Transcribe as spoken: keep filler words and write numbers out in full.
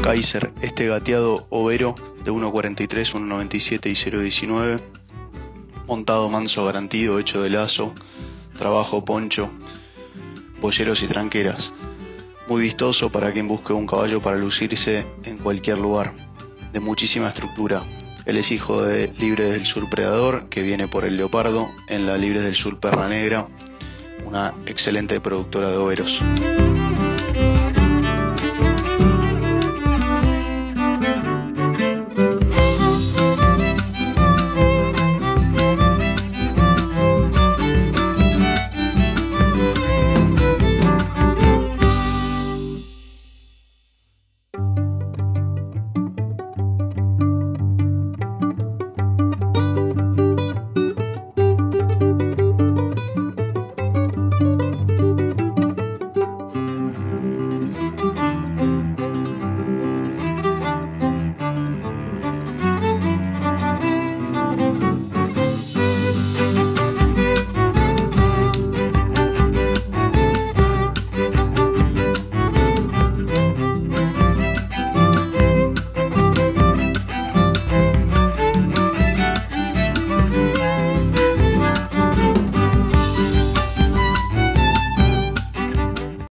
Kaiser, este gateado overo de uno cuarenta y tres, uno noventa y siete y cero diecinueve, montado manso garantido, hecho de lazo, trabajo poncho, polleros y tranqueras. Muy vistoso para quien busque un caballo para lucirse en cualquier lugar, de muchísima estructura. Él es hijo de Libres del Sur Predador, que viene por el Leopardo, en la Libres del Sur Perla Negra, una excelente productora de overos.